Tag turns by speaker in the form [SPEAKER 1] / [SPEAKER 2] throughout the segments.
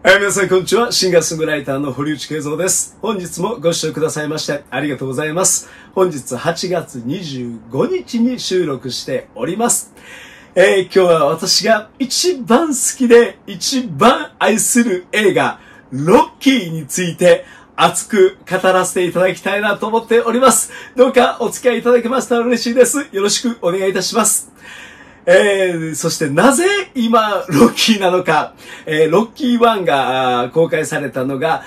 [SPEAKER 1] 皆さんこんにちは。シンガーソングライターの堀内慶三です。本日もご視聴くださいましてありがとうございます。本日8月25日に収録しております。今日は私が一番好きで一番愛する映画、ロッキーについて熱く語らせていただきたいなと思っております。どうかお付き合いいただけましたら嬉しいです。よろしくお願いいたします。そしてなぜ今ロッキーなのか、ロッキー1が公開されたのが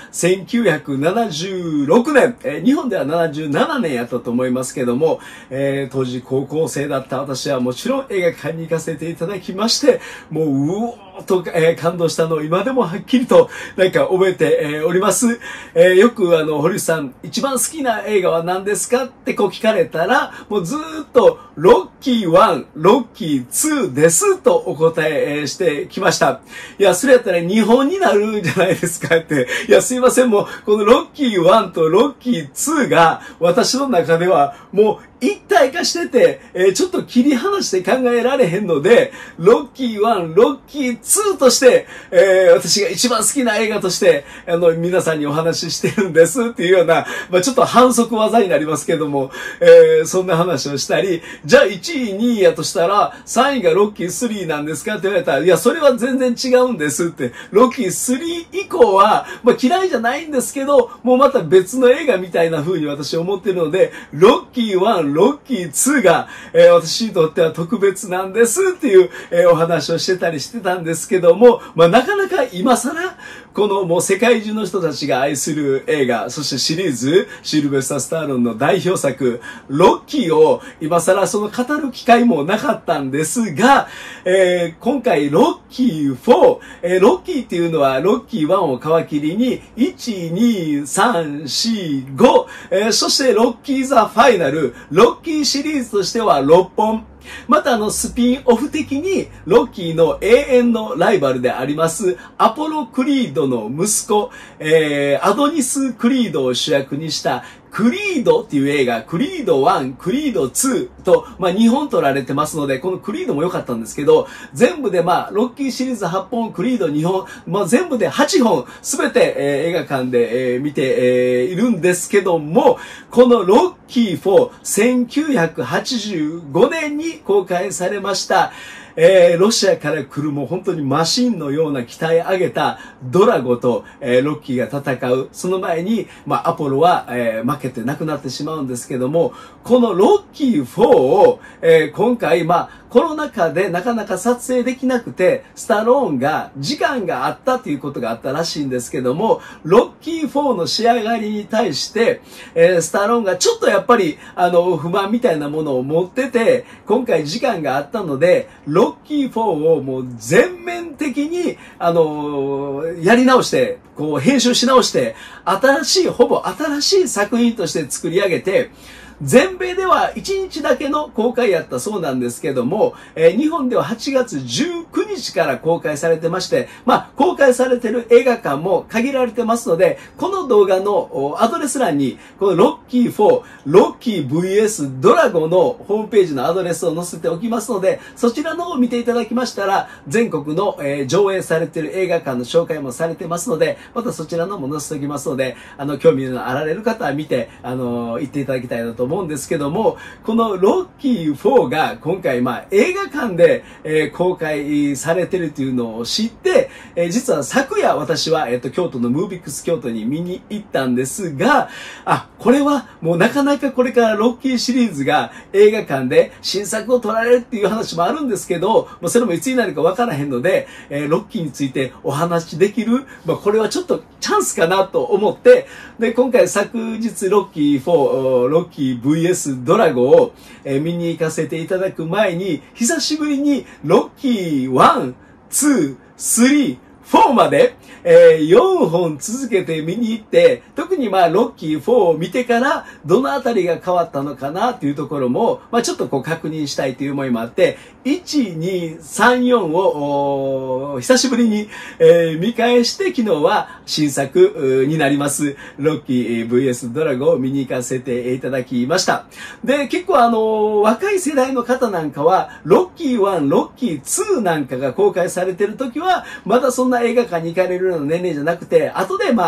[SPEAKER 1] 1976年、日本では77年やったと思いますけども、当時高校生だった私はもちろん映画館に行かせていただきまして、もううおーと、感動したのを今でもはっきりと覚えて、おります。よく堀内さん一番好きな映画は何ですかって聞かれたら、もうずーっとロッキー1、ロッキー2ですとお答えしてきました。いや、それやったら日本になるんじゃないですかって。いや、すいません。もう、このロッキー1とロッキー2が私の中ではもう一体化してて、ちょっと切り離して考えられへんので、ロッキー1、ロッキー2として、私が一番好きな映画として、皆さんにお話ししてるんですっていうような、ちょっと反則技になりますけども、そんな話をしたり、じゃあ1位、2位やとしたら、3位がロッキー3なんですかって言われたら、いや、それは全然違うんですって、ロッキー3以降は、嫌いじゃないんですけど、もうまた別の映画みたいな風に私は思ってるので、ロッキー1、ロッキー2が、私にとっては特別なんですっていう、お話をしてたりしてたんですけども、なかなか今更、このもう世界中の人たちが愛する映画、そしてシリーズ、シルベスター・スターロンの代表作、ロッキーを今更その語る機会もなかったんですが、今回ロッキー4、ロッキーっていうのはロッキー1を皮切りに、1、2、3、4、5、そしてロッキー・ザ・ファイナル、ロッキーシリーズとしては6本、またスピンオフ的にロッキーの永遠のライバルでありますアポロ・クリードの息子、アドニス・クリードを主役にしたクリードっていう映画、クリード1、クリード2と、2本撮られてますので、このクリードも良かったんですけど、全部でロッキーシリーズ8本、クリード2本、全部で8本、すべて、映画館で、見て、いるんですけども、このロッキー4、1985年に公開されました。ロシアから来るもう本当にマシンのような鍛え上げたドラゴと、ロッキーが戦う。その前に、アポロは、負けて亡くなってしまうんですけども、このロッキー4を、今回、コロナ禍でなかなか撮影できなくて、スタローンが時間があったということがあったらしいんですけども、ロッキー4の仕上がりに対して、スタローンがちょっとやっぱり、不満みたいなものを持ってて、今回時間があったので、ロッキー4をもう全面的に、やり直して、編集し直して、ほぼ新しい作品として作り上げて、全米では1日だけの公開やったそうなんですけども、日本では8月19日から公開されてまして、公開されてる映画館も限られてますので、この動画のアドレス欄に、このロッキー4、ロッキー VS ドラゴのホームページのアドレスを載せておきますので、そちらの方を見ていただきましたら、全国の上映されてる映画館の紹介もされてますので、またそちらの方も載せておきますので、興味のあられる方は見て、行っていただきたいなと思うんですけども、このロッキー4が今回映画館で、公開されてるというのを知って、実は昨夜私は、京都のムービックス京都に見に行ったんですが、これはもうなかなかこれからロッキーシリーズが映画館で新作を撮られるっていう話もあるんですけど、それもいつになるかわからへんので、ロッキーについてお話できる、これはちょっとチャンスかなと思って、で、今回昨日ロッキー4、ロッキー VS ドラゴを、見に行かせていただく前に、久しぶりにロッキー1、2、3、4まで、4本続けて見に行って、特にロッキー4を見てから、どのあたりが変わったのかなっていうところも、ちょっと確認したいという思いもあって、1、2、3、4を、久しぶりに、見返して、昨日は新作になります、ロッキー VS ドラゴを見に行かせていただきました。で、結構若い世代の方なんかは、ロッキー1、ロッキー2なんかが公開されてる時は、まだそんなな映画館に行かれるような年齢じゃなくて、後で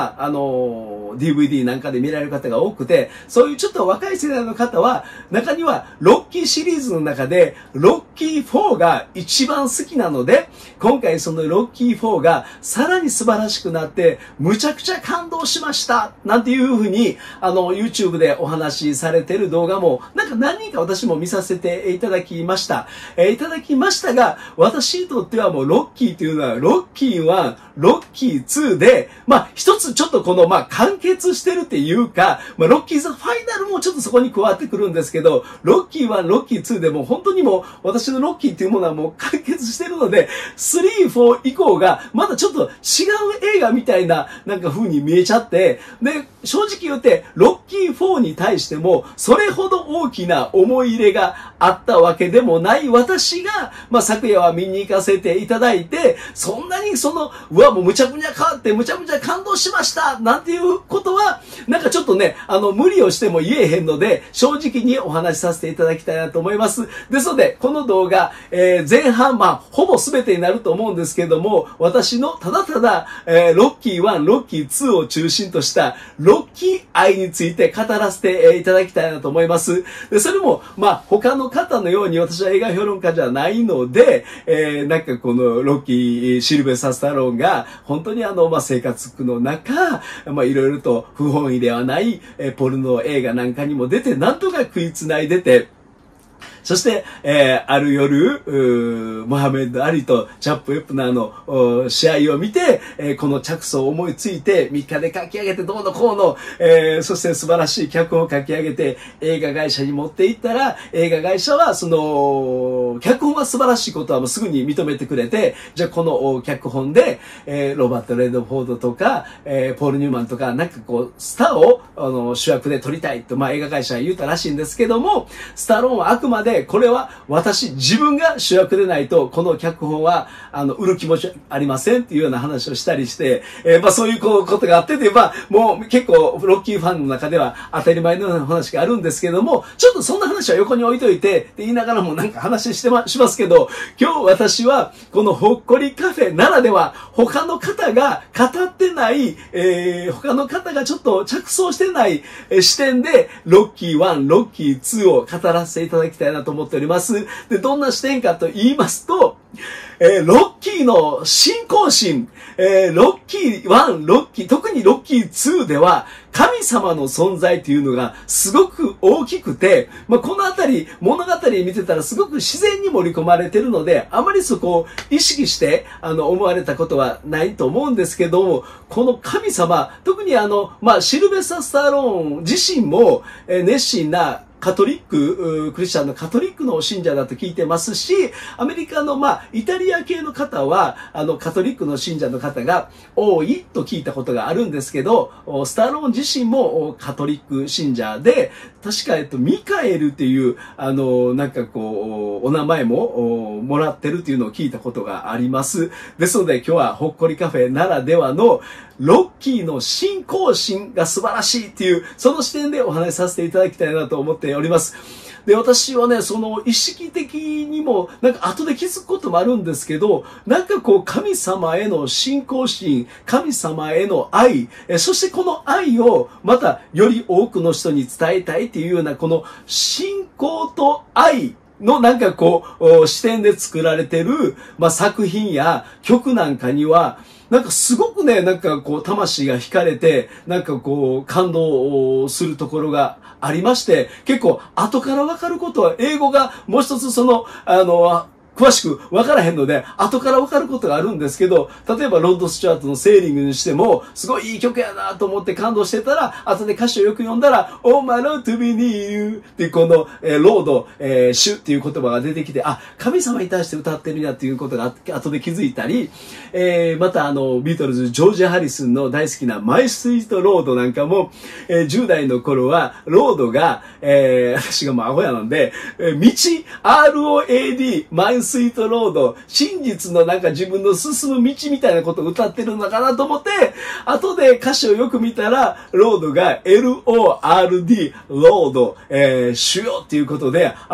[SPEAKER 1] DVD なんかで見られる方が多くて、そういうちょっと若い世代の方は、中にはロッキーシリーズの中で、ロッキー4が一番好きなので、今回そのロッキー4がさらに素晴らしくなって、むちゃくちゃ感動しました、なんていうふうに、YouTube でお話しされている動画も、なんか何人か私も見させていただきました。が、私にとってはもうロッキーというのは、ロッキー1、ロッキー2で、一つちょっとこの、完結してるっていうか、ロッキーズファイナルもちょっとそこに加わってくるんですけど、ロッキー1、ロッキー2でもう本当にもう、私のロッキーっていうものはもう完結してるので、3、4以降が、まだちょっと違う映画みたいな、なんか風に見えちゃって、で、正直言って、ロッキー4に対しても、それほど大きな思い入れがあったわけでもない私が、昨夜は見に行かせていただいて、そんなにもうむちゃくちゃ変わって、むちゃくちゃ感動しましたなんていうことは、なんかちょっとね、無理をしても言えへんので、正直にお話しさせていただきたいなと思います。ですので、この動画、前半、ほぼ全てになると思うんですけれども、私のただただ、ロッキー1、ロッキー2を中心とした、ロッキー愛について語らせていただきたいなと思います。で、それも、他の方のように私は映画評論家じゃないので、なんかこのロッキー、シルベスター・スタローンが、本当に生活苦の中、いろいろと不本意ではない、ポルノ映画なんかにも出て、なんとか食いつないでて、そして、ある夜、モハメド・アリとチャップ・ウェプナーの試合を見て、この着想を思いついて、3日で書き上げてどうのこうの、そして素晴らしい脚本を書き上げて、映画会社に持っていったら、映画会社は脚本は素晴らしいことはもうすぐに認めてくれて、じゃあこの脚本で、ロバート・レッドフォードとか、ポール・ニューマンとか、なんかこう、スターを主役で撮りたいと、映画会社が言ったらしいんですけども、スタローンはあくまで、これは自分が主役でないと、この脚本は、売る気持ちありませんっていうような話をしたりして、そういうことがあってて、もう結構、ロッキーファンの中では当たり前のような話があるんですけども、ちょっとそんな話は横に置いといて、って言いながらもなんか話しますけど、今日私は、このほっこりカフェならでは、他の方が語ってない、他の方がちょっと着想してない、視点で、ロッキー1、ロッキー2を語らせていただきたいなと思っております。で、どんな視点かと言いますと、ロッキーの信仰心、ロッキー1、特にロッキー2では、神様の存在というのがすごく大きくて、このあたり、物語見てたらすごく自然に盛り込まれてるので、あまりそこを意識して、思われたことはないと思うんですけども、この神様、特にシルベスター・スタローン自身も、熱心なカトリック、クリスチャンのカトリックの信者だと聞いてますし、アメリカのイタリア系の方は、カトリックの信者の方が多いと聞いたことがあるんですけど、スタローン自身もカトリック信者で、確か、ミカエルっていう、なんかこう、お名前ももらってるっていうのを聞いたことがあります。ですので今日はほっこりカフェならではの、ロッキーの信仰心が素晴らしいっていう、その視点でお話しさせていただきたいなと思っております。で、私はね、意識的にも、なんか後で気づくこともあるんですけど、なんかこう、神様への信仰心、神様への愛、そしてこの愛をまたより多くの人に伝えたいっていうような、この信仰と愛、のなんかこう、視点で作られてる、作品や曲なんかには、なんかすごくね、なんかこう、魂が惹かれて、なんかこう、感動するところがありまして、結構後からわかることは、英語がもう一つ詳しく分からへんので、後から分かることがあるんですけど、例えばロッド・スチュアートのセーリングにしても、すごいいい曲やなと思って感動してたら、後で歌詞をよく読んだら、Oh my Lord to be near you っていうこの、ロード、主っていう言葉が出てきて、神様に対して歌ってるんやっていうことが後で気づいたり、またビートルズ、ジョージ・ハリスンの大好きなマイ・スイート・ロードなんかも、10代の頃は、ロードが、私がもうアホやなんで、道、ROAD、マイ・スイートロード、真実のなんか自分の進む道みたいなことを歌ってるのかなと思って、後で歌詞をよく見たら、ロードが LORD、ロード、主よっていうことで、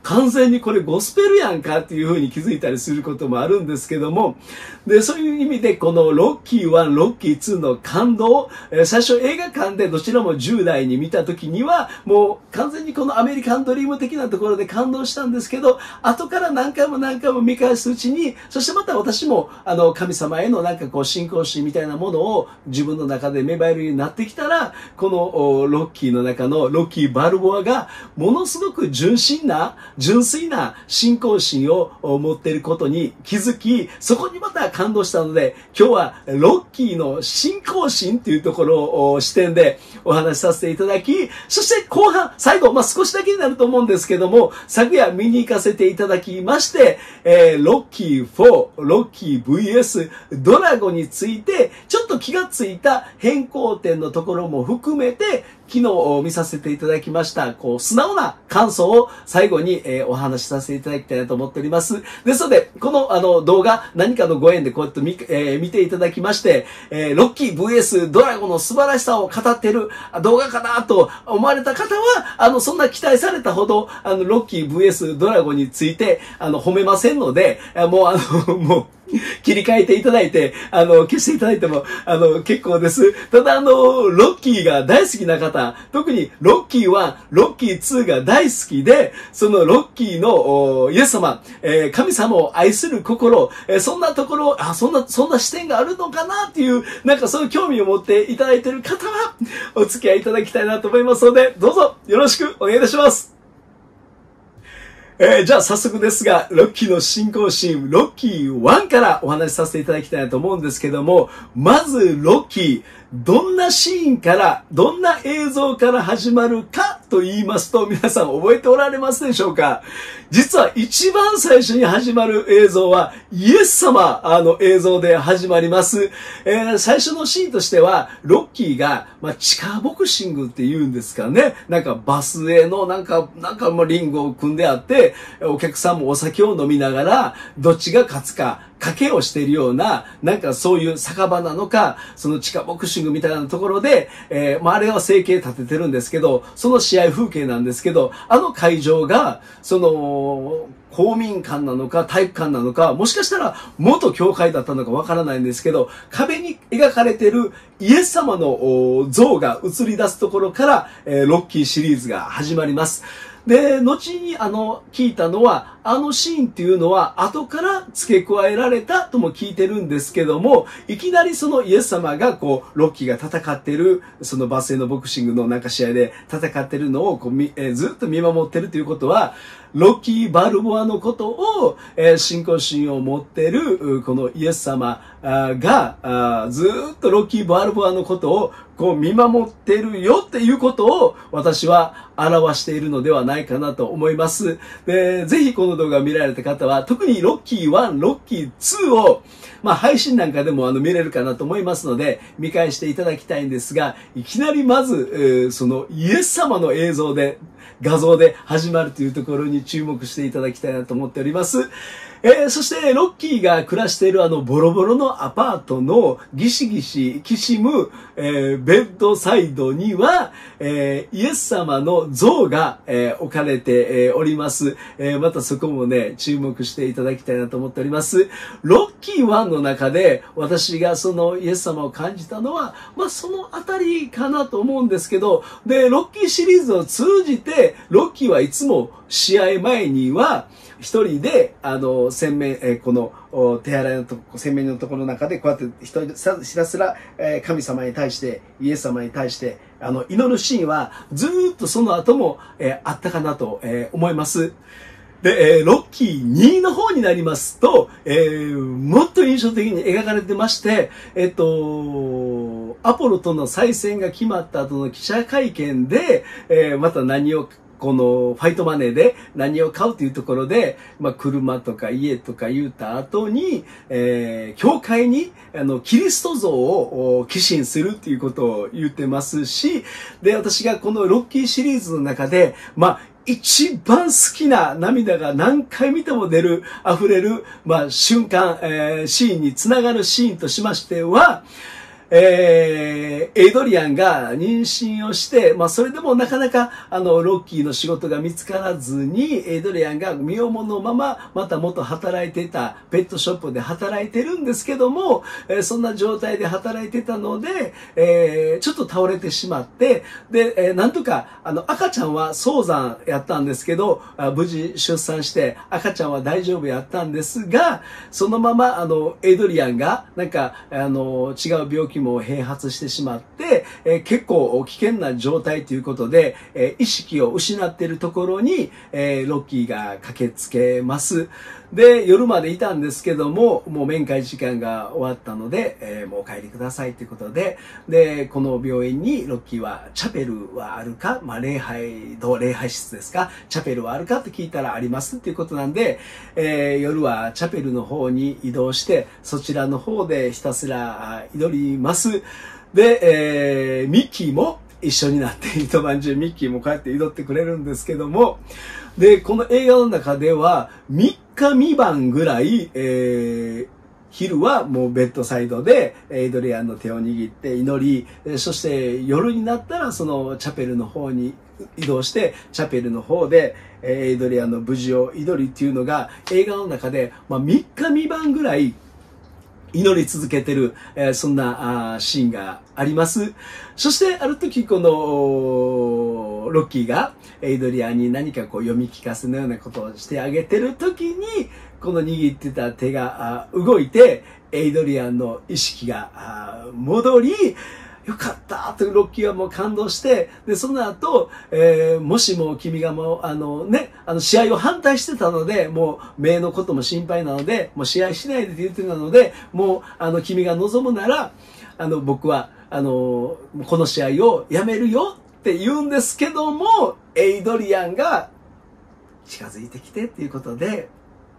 [SPEAKER 1] 完全にこれゴスペルやんかっていうふうに気づいたりすることもあるんですけども、で、そういう意味でこのロッキー1、ロッキー2の感動、最初映画館でどちらも10代に見た時には、もう完全にこのアメリカンドリーム的なところで感動したんですけど、後から何回も何回も見返すうちに、そしてまた私も神様へのなんかこう信仰心みたいなものを自分の中で芽生えるようになってきたら、このロッキーの中のロッキー・バルボアがものすごく純粋な信仰心を持っていることに気づき、そこにまた感動したので、今日はロッキーの信仰心というところを視点でお話しさせていただき、そして後半、最後、少しだけになると思うんですけども、昨夜見に行かせていただきまして、ロッキー4、ロッキー VS ドラゴンについて、ちょっと気がついた変更点のところも含めて、昨日見させていただきました、素直な感想を最後に、お話しさせていただきたいなと思っております。ですので、この動画、何かのご縁でこうやって見ていただきまして、ロッキー VS ドラゴンの素晴らしさを語っている動画かなと思われた方は、そんな期待されたほど、ロッキー VS ドラゴンについて、褒めませんので、もう、切り替えていただいて、消していただいても、結構です。ただ、ロッキーが大好きな方、特にロッキー1、ロッキー2が大好きで、そのロッキーのイエス様、神様を愛する心、そんなところ、そんな視点があるのかなっていう、なんかそういう興味を持っていただいている方は、お付き合いいただきたいなと思いますので、どうぞよろしくお願いいたします。じゃあ早速ですが、ロッキーの信仰心、ロッキー1からお話しさせていただきたいなと思うんですけども、まずロッキー、どんなシーンから、どんな映像から始まるかと言いますと、皆さん覚えておられますでしょうか？実は一番最初に始まる映像は、イエス様の映像で始まります。最初のシーンとしては、ロッキーが、地下ボクシングって言うんですかね。なんかバスへのリングを組んであって、お客さんもお酒を飲みながら、どっちが勝つか、賭けをしているような、なんかそういう酒場なのか、その地下ボクシングみたいなところで、あれは生計立ててるんですけど、その試合風景なんですけど、会場が、公民館なのか体育館なのか、もしかしたら元教会だったのかわからないんですけど、壁に描かれているイエス様の像が映り出すところから、ロッキーシリーズが始まります。で、後に聞いたのは、シーンっていうのは後から付け加えられたとも聞いてるんですけども、いきなりそのイエス様がロッキーが戦ってる、そのバスへのボクシングの試合で戦ってるのをずっと見守ってるということは、ロッキー・バルボアのことを、信仰心を持ってる、このイエス様が、ずっとロッキー・バルボアのことを見守ってるよっていうことを私は表しているのではないかなと思います。で、ぜひこの動画を見られた方は、特にロッキー1、ロッキー2を、配信なんかでも見れるかなと思いますので、見返していただきたいんですが、いきなりまず、そのイエス様の画像で始まるというところに注目していただきたいなと思っております。そしてロッキーが暮らしているボロボロのアパートのギシギシきしむ、ベッドサイドには、イエス様の像が、置かれて、おります。またそこもね、注目していただきたいなと思っております。ロッキー1の中で私がそのイエス様を感じたのは、そのあたりかなと思うんですけど、で、ロッキーシリーズを通じて、ロッキーはいつも試合前には、一人で、洗面、この手洗いの洗面のところの中で、こうやってひたすら、神様に対して、イエス様に対して、祈るシーンは、ずーっとその後も、あったかなと、思います。で、ロッキー2の方になりますと、もっと印象的に描かれてまして、アポロとの再戦が決まった後の記者会見で、またこのファイトマネーで何を買うというところで、車とか家とか言った後に、教会にキリスト像を寄進するっていうことを言ってますし、で、私がこのロッキーシリーズの中で、一番好きな涙が何回見ても溢れる、瞬間、シーンにつながるシーンとしましては、 エイドリアンが妊娠をして、それでもなかなか、ロッキーの仕事が見つからずに、エイドリアンが身重のまま、また元働いていたペットショップで働いてるんですけども、そんな状態で働いてたので、ちょっと倒れてしまって、で、なんとか、赤ちゃんは早産やったんですけど、無事出産して、赤ちゃんは大丈夫やったんですが、そのまま、エイドリアンが、なんか、違う病気も併発してしまって、結構危険な状態ということで、意識を失っているところに、ロッキーが駆けつけます。で、夜までいたんですけども、もう面会時間が終わったので、もうお帰りくださいということで、で、この病院にロッキーは、チャペルはあるか、礼拝室ですか、チャペルはあるかって聞いたらありますっていうことなんで、夜はチャペルの方に移動して、そちらの方でひたすら祈ります。で、ミッキーも一緒になって、一晩中ミッキーもこうやって祈ってくれるんですけども、で、この映画の中では、3日3晩ぐらい、昼はもうベッドサイドでエイドリアンの手を握って祈り、そして夜になったらそのチャペルの方に移動して、チャペルの方でエイドリアンの無事を祈りっていうのが映画の中で、3日3晩ぐらい祈り続けてる、そんなシーンがあります。そしてある時このロッキーがエイドリアンに何かこう読み聞かせのようなことをしてあげてる時に、この握ってた手が動いて、エイドリアンの意識が戻り、よかったとロッキーはもう感動して、で、その後、もしも君がもう、試合を反対してたので、もう、命のことも心配なので、もう試合しないでって言ってたので、もう、君が望むなら、僕は、この試合をやめるよって言うんですけども、エイドリアンが近づいてきてっていうことで、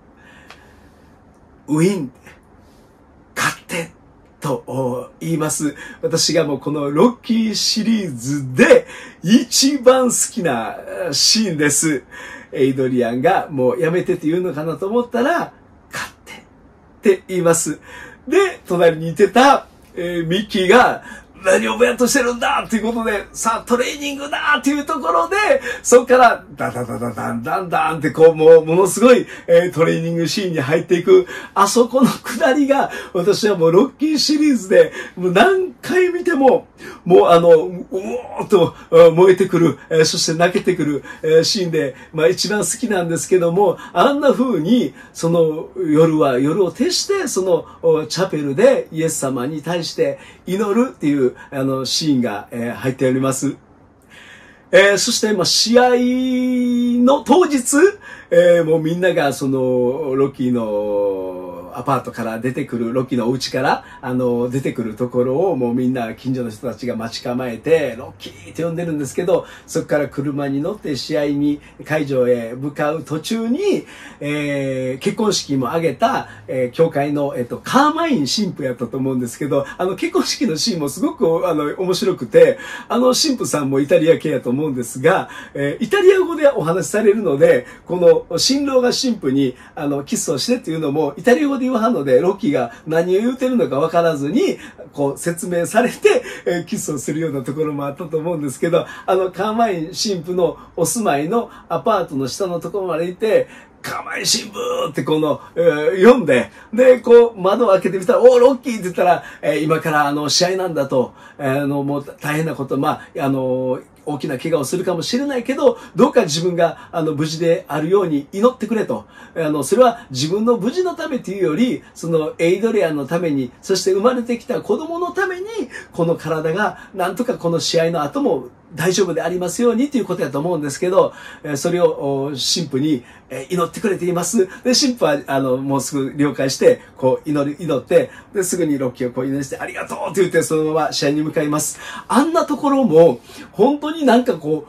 [SPEAKER 1] ウィン、勝ってと言います。私がもうこのロッキーシリーズで一番好きなシーンです。エイドリアンがもうやめてって言うのかなと思ったら、勝ってって言います。で、隣にいてた、ミッキーが、何をぼやっとしてるんだっていうことで、さあトレーニングだっていうところで、そこから、ダダダダダンダンダンってこう、ものすごい、トレーニングシーンに入っていく、あそこの下りが、私はもうロッキーシリーズで、もう何回見ても、もううおーっと燃えてくる、そして泣けてくる、シーンで、一番好きなんですけども、あんな風に、その夜を徹して、そのチャペルでイエス様に対して祈るっていう、シーンが、入っております。そして、試合の当日、もうみんながその、ロッキーのアパートから出てくる、ロッキーのお家から、出てくるところをもうみんな近所の人たちが待ち構えて、ロッキーって呼んでるんですけど、そこから車に乗って試合に、会場へ向かう途中に、結婚式も挙げた、教会の、カーマイン神父やったと思うんですけど、結婚式のシーンもすごく、面白くて、神父さんもイタリア系やと思うんですが、イタリア語でお話しされるので、この新郎が神父に、キスをしてっていうのも、イタリア語で言わはんので、ロッキーが何を言うてるのか分からずに、こう説明されて、キスをするようなところもあったと思うんですけど、カーマイン神父のお住まいのアパートの下のところまで行って、カーマイン神父ってこの、読んで、で、こう窓を開けてみたら、おーロッキーって言ったら、今から試合なんだと、もう大変なこと、大きな怪我をするかもしれないけど、どうか自分が無事であるように祈ってくれと。それは自分の無事のためというより、そのエイドリアンのために、そして生まれてきた子供のために、この体がなんとかこの試合の後も大丈夫でありますようにということだと思うんですけど、それを神父に祈ってくれています。で、神父はもうすぐ了解して、こう祈って、で、すぐにロッキーをこう祈りして、ありがとうって言ってそのまま試合に向かいます。あんなところも、本当になんかこう、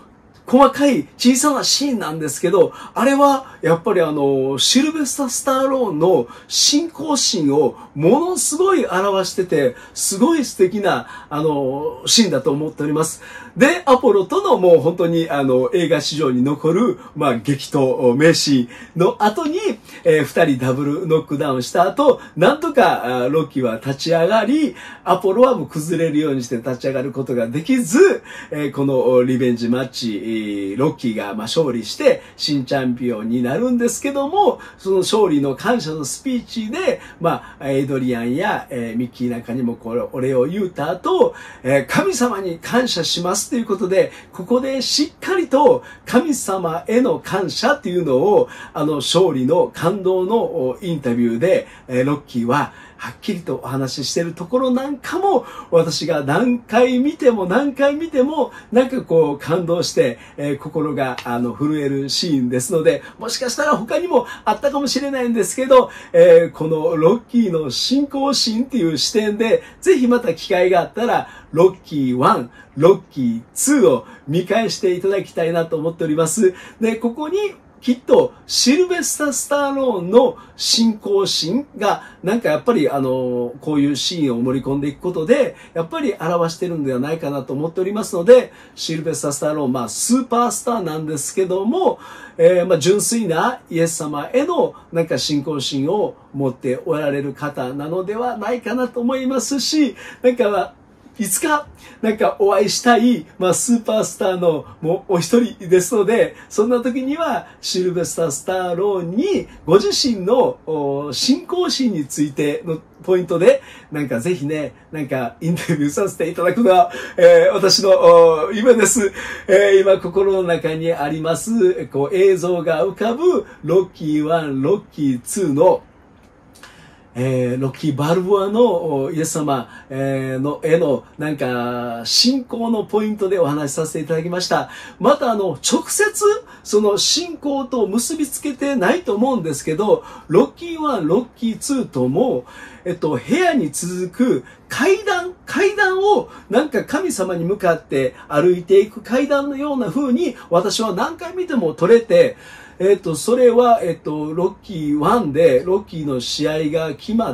[SPEAKER 1] 細かい小さなシーンなんですけど、あれはやっぱりシルベスター・スタローンの信仰心をものすごい表してて、すごい素敵なシーンだと思っております。で、アポロとのもう本当に映画史上に残る、激闘名シーンの後に、二人ダブルノックダウンした後、なんとかロッキーは立ち上がり、アポロはもう崩れるようにして立ち上がることができず、このリベンジマッチ、ロッキーが勝利して新チャンピオンになるんですけども、その勝利の感謝のスピーチで、エイドリアンやミッキーなんかにもお礼を言うた後、神様に感謝しますということで、ここでしっかりと神様への感謝っていうのを、勝利の感動のインタビューで、ロッキーははっきりとお話ししてるところなんかも、私が何回見ても、なんか感動して、心が震えるシーンですので、もしかしたら他にもあったかもしれないんですけど、このロッキーの信仰心っていう視点で、ぜひまた機会があったら、ロッキー1、ロッキー2を見返していただきたいなと思っております。で、ここに、きっとシルベスター・スタローンの信仰心がやっぱりこういうシーンを盛り込んでいくことでやっぱり表してるんではないかなと思っておりますので、シルベスター・スタローンスーパースターなんですけども、純粋なイエス様への信仰心を持っておられる方なのではないかなと思いますし、いつかお会いしたい、スーパースターのもうお一人ですので、そんな時にはシルベスター・スタローンにご自身の信仰心についてのポイントでぜひねインタビューさせていただくのは、私の夢です。今心の中にあります映像が浮かぶロッキー1、ロッキー2のロッキー・バルボアのイエス様の絵の信仰のポイントでお話しさせていただきました。また直接その信仰と結びつけてないと思うんですけど、ロッキー1、ロッキー2とも部屋に続く階段を神様に向かって歩いていく階段のような風に私は何回見ても撮れて、それは、ロッキー1で、ロッキーの試合が決まって、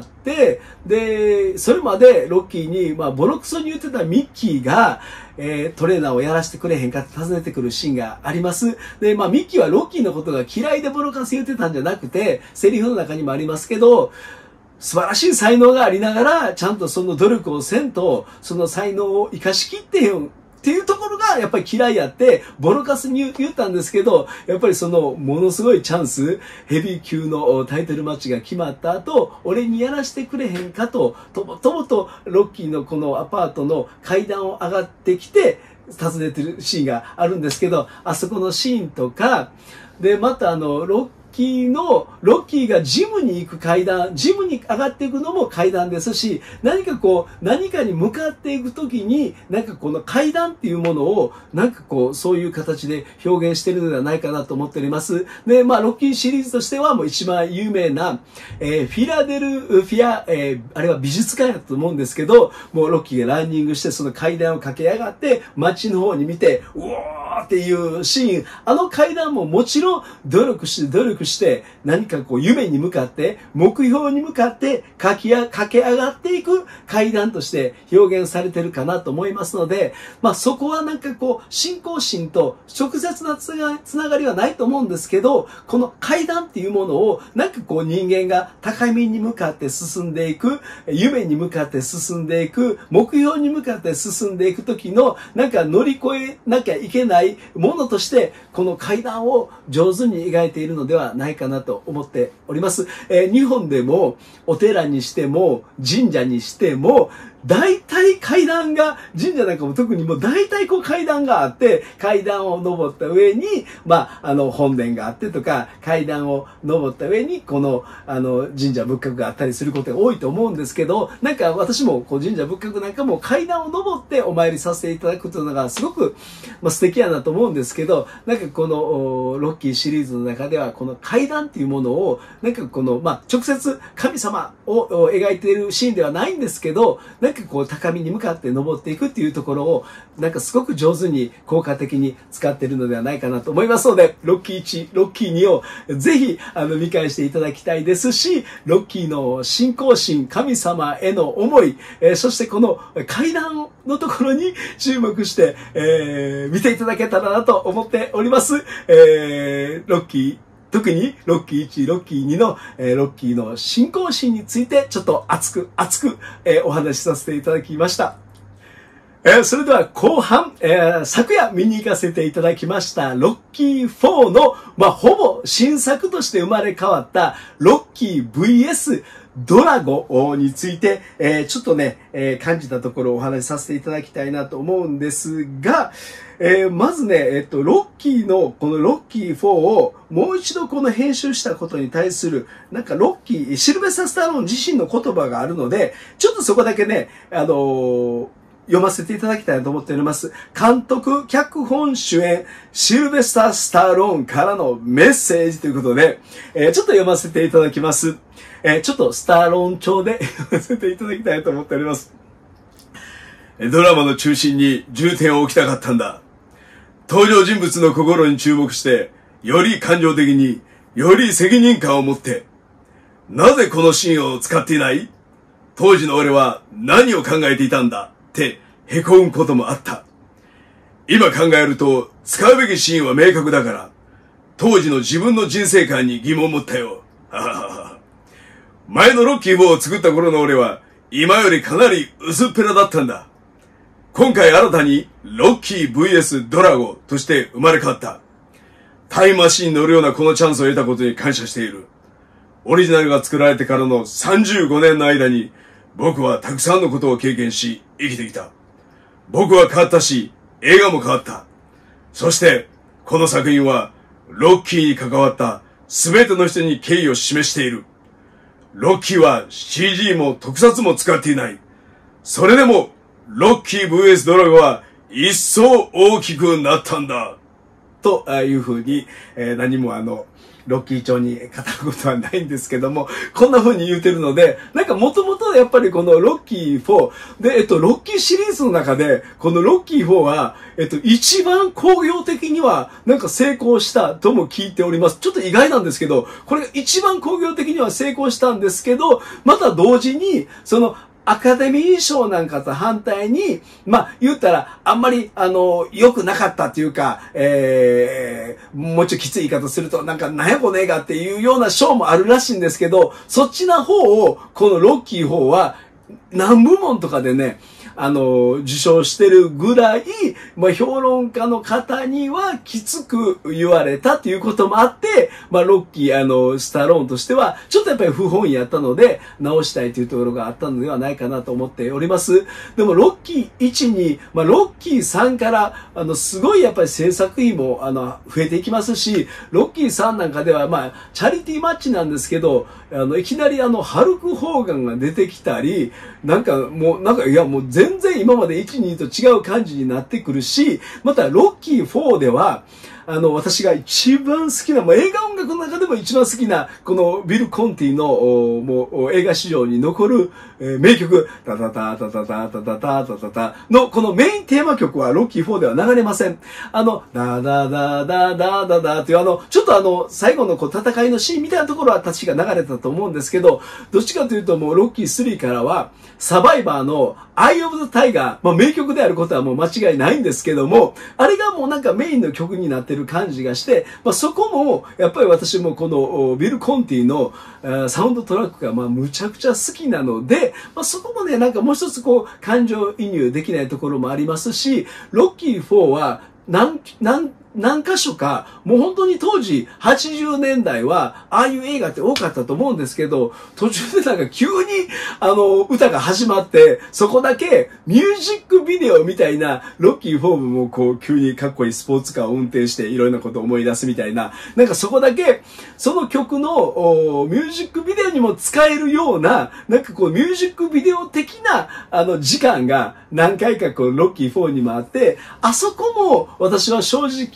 [SPEAKER 1] で、それまでロッキーに、ボロクソに言ってたミッキーが、トレーナーをやらせてくれへんかって尋ねてくるシーンがあります。で、ミッキーはロッキーのことが嫌いでボロカス言ってたんじゃなくて、セリフの中にもありますけど、素晴らしい才能がありながら、ちゃんとその努力をせんと、その才能を生かしきってへん。っていうところがやっぱり嫌いやって、ボロカスに言ったんですけど、やっぱりそのものすごいチャンス、ヘビー級のタイトルマッチが決まった後、俺にやらしてくれへんかと、ともとロッキーのこのアパートの階段を上がってきて、訪ねてるシーンがあるんですけど、あそこのシーンとか、で、またロッキーがジムに行く階段、ジムに上がっていくのも階段ですし、何かに向かっていくときに、この階段っていうものを、そういう形で表現しているのではないかなと思っております。で、ロッキーシリーズとしてはもう一番有名な、フィラデルフィア、あれは美術館やと思うんですけど、もうロッキーがランニングしてその階段を駆け上がって、街の方に見て、うおーっていうシーン、あの階段ももちろん努力して何か夢に向かって目標に向かって駆け上がっていく階段として表現されてるかなと思いますので、そこは信仰心と直接なつながりはないと思うんですけど、この階段っていうものを人間が高みに向かって進んでいく、夢に向かって進んでいく、目標に向かって進んでいく時の乗り越えなきゃいけないものとしてこの階段を上手に描いているのではないかなと思っております。日本でもお寺にしても神社にしても大体階段が、神社なんかも特にもう大体階段があって、階段を登った上に、本殿があってとか、階段を登った上に、神社仏閣があったりすることが多いと思うんですけど、私も神社仏閣なんかも階段を登ってお参りさせていただくというのがすごく、素敵やなと思うんですけど、このロッキーシリーズの中では、この階段っていうものを、直接神様を描いているシーンではないんですけど、 かこう高みに向かって登っていくっていうところを、なんかすごく上手に効果的に使っているのではないかなと思いますので、ロッキー1、ロッキー2をぜひ見返していただきたいですし、ロッキーの信仰心、神様への思い、そしてこの階段のところに注目して、見ていただけたらなと思っております。ロッキー、特にロッキー1、ロッキー2の、ロッキーの信仰心についてちょっと熱く、お話しさせていただきました。それでは後半、昨夜見に行かせていただきましたロッキー4の、ほぼ新作として生まれ変わったロッキー VS ドラゴについて、ちょっとね、感じたところをお話しさせていただきたいなと思うんですが、まずね、ロッキーの、このロッキー4をもう一度この編集したことに対する、なんかロッキー、シルベスター・スタローン自身の言葉があるので、ちょっとそこだけね、読ませていただきたいと思っております。監督、脚本、主演、シルベスター・スタローンからのメッセージということで、ちょっと読ませていただきます。ちょっとスタローン調で読ませていただきたいと思っております。ドラマの中心に重点を置きたかったんだ。登場人物の心に注目して、より感情的に、より責任感を持って、なぜこのシーンを使っていない？当時の俺は何を考えていたんだって凹むこともあった。今考えると使うべきシーンは明確だから、当時の自分の人生観に疑問を持ったよ。前のロッキー4を作った頃の俺は今よりかなり薄っぺらだったんだ。今回新たにロッキー VS ドラゴとして生まれ変わった。タイムマシンに乗るようなこのチャンスを得たことに感謝している。オリジナルが作られてからの35年の間に僕はたくさんのことを経験し生きてきた。僕は変わったし、映画も変わった。そしてこの作品はロッキーに関わった全ての人に敬意を示している。ロッキーは CG も特撮も使っていない。それでもロッキー VS ドラゴは一層大きくなったんだ。というふうに、何もロッキー調に語ることはないんですけども、こんな風に言うてるので、なんかもともとやっぱりこのロッキー4、で、ロッキーシリーズの中で、このロッキー4は、一番工業的にはなんか成功したとも聞いております。ちょっと意外なんですけど、これが一番工業的には成功したんですけど、また同時に、その、アカデミー賞なんかと反対に、言ったら、あんまり、良くなかったっていうか、もうちょっときつい言い方すると、なんやこの映画っていうような賞もあるらしいんですけど、そっちの方を、このロッキー4は、何部門とかでね、受賞してるぐらい、評論家の方にはきつく言われたということもあって、ロッキー、スタローンとしては、ちょっとやっぱり不本意やったので、直したいというところがあったのではないかなと思っております。でも、ロッキー1に、ロッキー3から、すごいやっぱり制作費も、増えていきますし、ロッキー3なんかでは、チャリティーマッチなんですけど、いきなりハルク・ホーガンが出てきたり、いやもう全然今まで1、2と違う感じになってくるし、またロッキー4では、私が一番好きな、映画音楽の中でも一番好きな、このビル・コンティの、もう映画史上に残る、名曲、タタタタタタタタタタタタの、このメインテーマ曲はロッキー4では流れません。ダダダダダダダっていうちょっと最後のこう戦いのシーンみたいなところは確か流れたと思うんですけど、どっちかというともうロッキー3からは、サバイバーのアイ・オブ・ザ・タイガー、名曲であることはもう間違いないんですけども、あれがもうなんかメインの曲になってる感じがして、そこも、やっぱり私もこのビル・コンティのサウンドトラックがむちゃくちゃ好きなので、そこもね、なんかもう一つこう、感情移入できないところもありますし、ロッキー4は何箇所か、もう本当に当時80年代は、ああいう映画って多かったと思うんですけど、途中でなんか急に歌が始まって、そこだけミュージックビデオみたいな、ロッキー4もこう急にかっこいいスポーツカーを運転していろんなことを思い出すみたいな、なんかそこだけ、その曲のミュージックビデオにも使えるような、なんかこうミュージックビデオ的な時間が何回かこうロッキー4にもあって、あそこも私は正直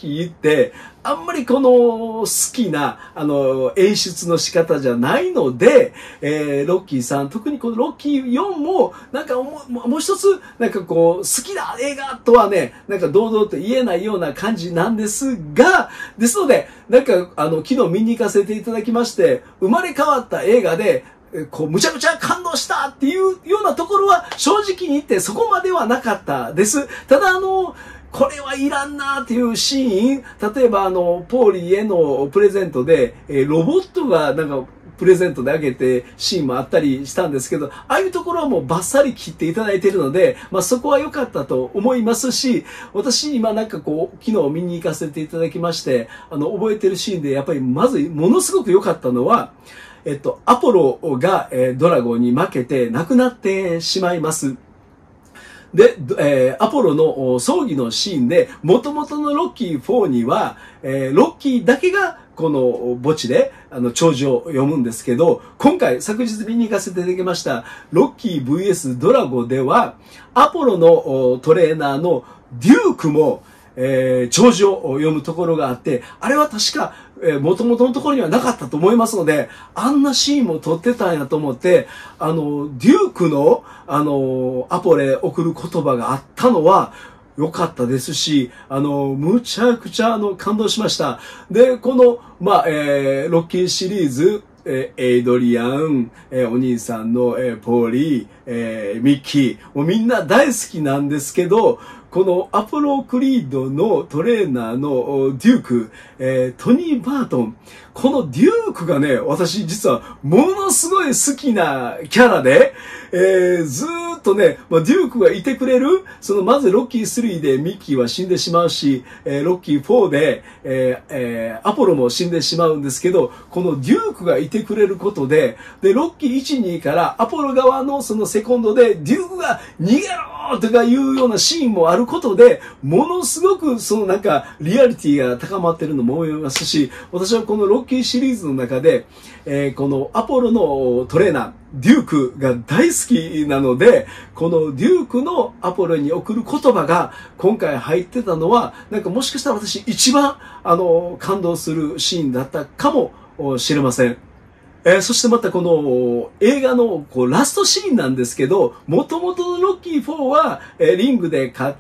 [SPEAKER 1] ーって、あんまりこの好きな、演出の仕方じゃないので、ロッキーさん、特にこのロッキー4も、なんかもう一つ、なんかこう、好きな映画とはね、なんか堂々と言えないような感じなんですが、ですので、なんか、昨日見に行かせていただきまして、生まれ変わった映画で、こう、むちゃくちゃ感動したっていうようなところは、正直に言ってそこまではなかったです。ただこれはいらんなっていうシーン、例えばポーリーへのプレゼントで、ロボットがなんか、プレゼントであげてシーンもあったりしたんですけど、ああいうところはもうバッサリ切っていただいているので、まあそこは良かったと思いますし、私今なんかこう、昨日見に行かせていただきまして、覚えてるシーンでやっぱりまずものすごく良かったのは、アポロが、ドラゴンに負けて亡くなってしまいます。で、アポロの葬儀のシーンで、元々のロッキー4には、ロッキーだけがこの墓地で、弔辞を読むんですけど、今回、昨日見に行かせていただきました、ロッキー VS ドラゴでは、アポロのトレーナーのデュークも、弔辞を読むところがあって、あれは確か、元々のところにはなかったと思いますので、あんなシーンも撮ってたんやと思って、デュークの、アポレ送る言葉があったのは、良かったですし、むちゃくちゃ感動しました。で、この、まあ、ロッキーシリーズ、エイドリアン、お兄さんの、ポーリー、ミッキー、もうみんな大好きなんですけど、このアポロクリードのトレーナーのデューク、トニー・バートン、このデュークがね、私実はものすごい好きなキャラで、ずーっとね、デュークがいてくれる、まずロッキー3でミッキーは死んでしまうし、ロッキー4で、アポロも死んでしまうんですけど、このデュークがいてくれることで、で、ロッキー1、2からアポロ側のそのセコンドで、デュークが逃げろとかいうようなシーンもあることで、ものすごくなんか、リアリティが高まってるのも思いますし、私はこのロッキーシリーズの中で、このアポロのトレーナー、デュークが大好きなので、このデュークのアポロに送る言葉が今回入ってたのは、なんかもしかしたら私一番、感動するシーンだったかもしれません。そしてまたこの映画のラストシーンなんですけど、元々のロッキー4は、リングで勝って、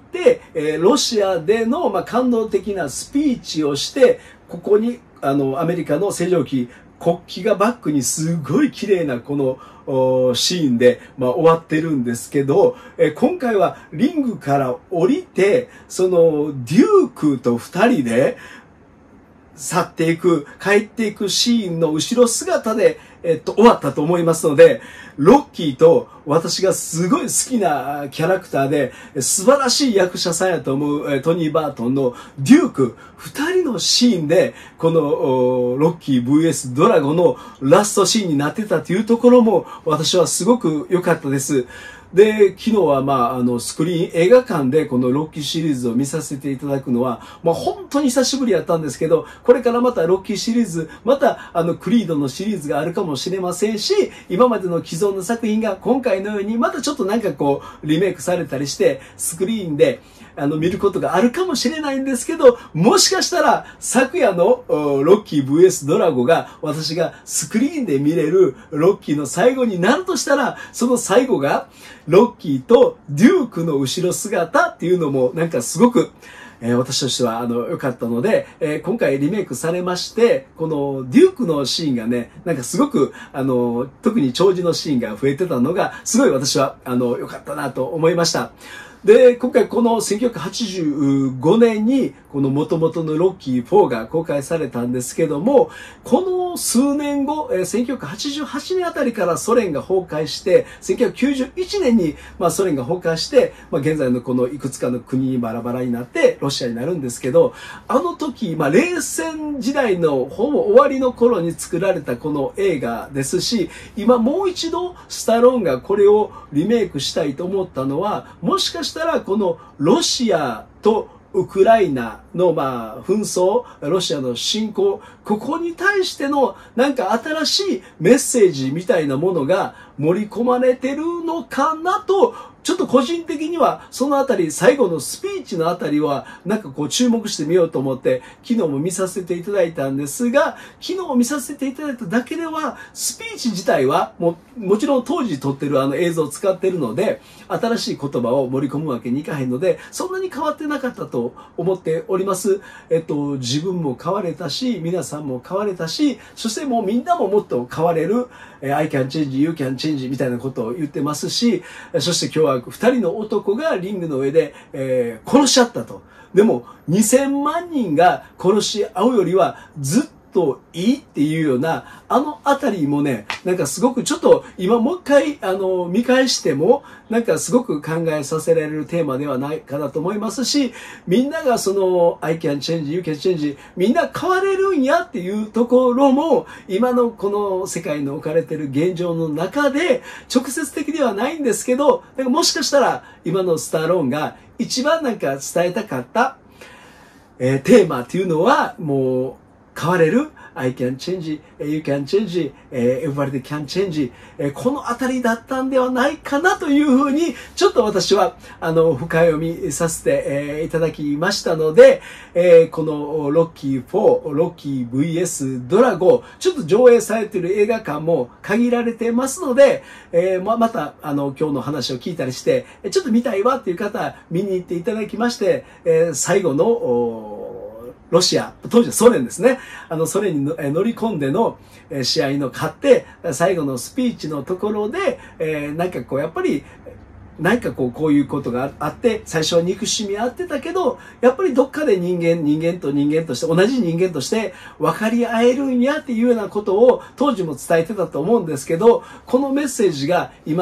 [SPEAKER 1] ロシアでの、感動的なスピーチをして、ここにアメリカの星条旗、国旗がバックにすごい綺麗なこのシーンで、終わってるんですけど、今回はリングから降りて、デュークと二人で、去っていく、帰っていくシーンの後ろ姿で、終わったと思いますので、ロッキーと私がすごい好きなキャラクターで、素晴らしい役者さんやと思うトニー・バートンのデューク、二人のシーンで、このロッキー VS ドラゴのラストシーンになってたというところも、私はすごく良かったです。で、昨日はスクリーン映画館でこのロッキーシリーズを見させていただくのは、本当に久しぶりやったんですけど、これからまたロッキーシリーズ、またクリードのシリーズがあるかもしれませんし、今までの既存の作品が今回のようにまたちょっとなんかリメイクされたりして、スクリーンで見ることがあるかもしれないんですけど、もしかしたら昨夜のロッキー VS ドラゴが私がスクリーンで見れるロッキーの最後になるとしたら、その最後がロッキーとデュークの後ろ姿っていうのもなんかすごく私としては良かったので、今回リメイクされまして、このデュークのシーンがね、なんかすごく特に弔辞のシーンが増えてたのがすごい私は良かったなと思いました。で、今回この1985年にこの元々のロッキー4が公開されたんですけども、この数年後、1988年あたりからソ連が崩壊して、1991年にソ連が崩壊して、現在のこのいくつかの国にバラバラになってロシアになるんですけど、あの時、冷戦時代のほぼ終わりの頃に作られたこの映画ですし、今もう一度スタローンがこれをリメイクしたいと思ったのは、もしかしたらこのロシアとウクライナの紛争、ロシアの侵攻、ここに対してのなんか新しいメッセージみたいなものが盛り込まれてるのかなと、ちょっと個人的にはそのあたり、最後のスピーチのあたりはなんかこう注目してみようと思って昨日も見させていただいたんですが、昨日見させていただいただけではスピーチ自体はもちろん当時撮ってる映像を使ってるので新しい言葉を盛り込むわけにいかへんのでそんなに変わってなかったと思っております。自分も変われたし皆さんも変われたし、そしてもうみんなももっと変われる、I can change, you can change みたいなことを言ってますし、そして今日は2人の男がリングの上で、殺し合ったと。でも2000万人が殺し合うよりはずっといいっていうようなあたりもね、なんかすごくちょっと今もう一回見返してもなんかすごく考えさせられるテーマではないかなと思いますし、みんながその I can change, you can change みんな変われるんやっていうところも今のこの世界の置かれてる現状の中で直接的ではないんですけど、なんかもしかしたら今のスタローンが一番なんか伝えたかった、テーマっていうのはもう変われる I can change, you can change, everybody can change このあたりだったんではないかなというふうにちょっと私は深読みさせて、いただきましたので、このロッキー4、ロッキー VS ドラゴンちょっと上映されている映画館も限られてますので、また今日の話を聞いたりしてちょっと見たいわっていう方見に行っていただきまして、最後のロシア、当時はソ連ですね。ソ連に乗り込んでの試合の勝って、最後のスピーチのところで、なんかこう、やっぱり、なんかこういうことがあって、最初は憎しみあってたけど、やっぱりどっかで人間として、同じ人間として分かり合えるんやっていうようなことを当時も伝えてたと思うんですけど、このメッセージが今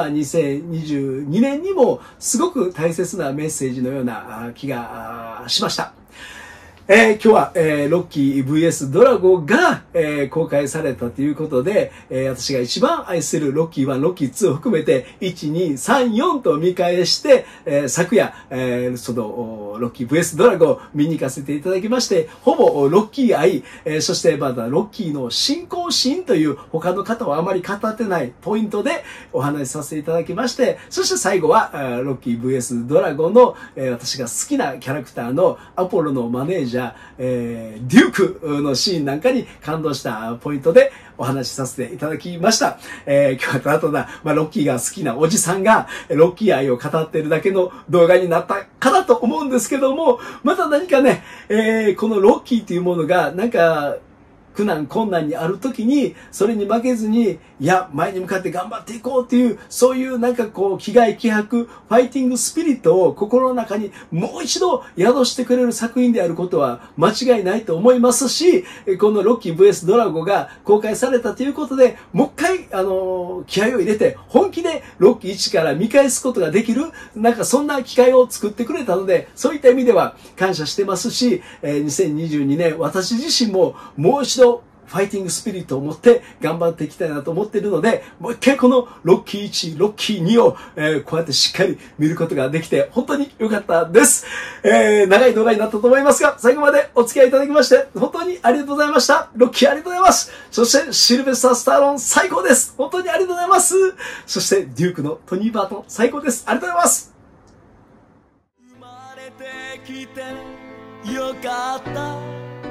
[SPEAKER 1] 2022年にもすごく大切なメッセージのような気がしました。今日は、ロッキー VS ドラゴンが、公開されたということで、私が一番愛するロッキー1、ロッキー2を含めて、1、2、3、4と見返して、昨夜、その、ロッキー VS ドラゴンを見に行かせていただきまして、ほぼロッキー愛、そしてまたロッキーの信仰心という他の方はあまり語ってないポイントでお話しさせていただきまして、そして最後は、ロッキー VS ドラゴンの、私が好きなキャラクターのアポロのマネージャー、デュークのシーンなんかに感動したポイントでお話しさせていただきました。今日はただただ、ロッキーが好きなおじさんがロッキー愛を語っているだけの動画になったかなと思うんですけども、また何かね、このロッキーというものがなんか苦難困難にある時にそれに負けずにいや前に向かって頑張っていこうっていうそういうなんかこう気概気迫ファイティングスピリットを心の中にもう一度宿してくれる作品であることは間違いないと思いますし、このロッキー VS ドラゴンが公開されたということでもう一回気合を入れて本気でロッキー1から見返すことができるなんかそんな機会を作ってくれたので、そういった意味では感謝してますし、2022年私自身ももう一度ファイティングスピリットを持って頑張っていきたいなと思っているので、もう一回このロッキー1、ロッキー2を、こうやってしっかり見ることができて本当に良かったです。長い動画になったと思いますが、最後までお付き合いいただきまして本当にありがとうございました。ロッキーありがとうございます。そしてシルベスター・スタローン最高です。本当にありがとうございます。そしてデュークのトニー・バートン最高です。ありがとうございます。生まれてきてよかった。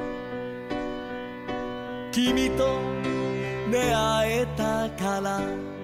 [SPEAKER 1] 君と出会えたから